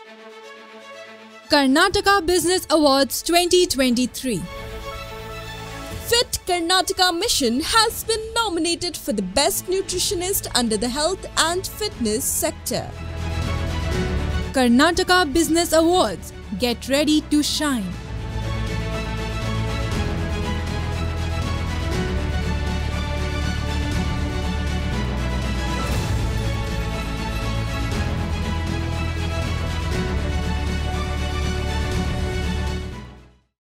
Karnataka Business Awards 2023. Fit Karnataka Mission has been nominated for the Best Nutritionist under the Health and Fitness sector. Karnataka Business Awards. Get ready to shine.